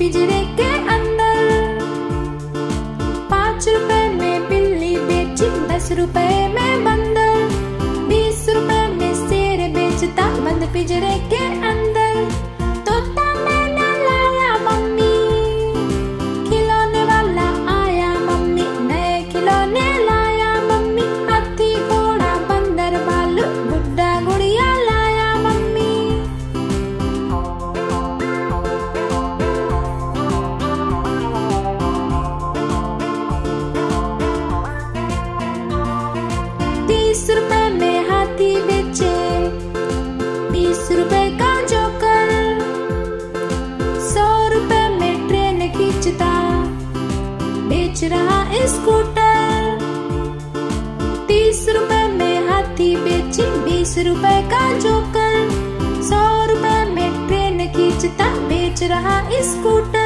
पिंजरे के अंदर। 5 रुपए में बिल्ली बेची 10 रुपए में बंदर। 20 रुपए में शेर बेचता बंद पिंजरे के अंदर। तोता मैना लाया मम्मी, खिलौने वाला आया मम्मी, नए खिलौने लाया मम्मी। हाथी घोड़ा बंदर भालू गुड्डा गुड़िया लाया मम्मी। 30 रुपए में हाथी बेचे 20 रुपए का जोकर। 100 रुपए में ट्रेन खींचता बेच रहा स्कूटर। 30 रुपए में हाथी बेची 20 रुपए का जोकर। 100 रुपए में ट्रेन खींचता बेच रहा स्कूटर।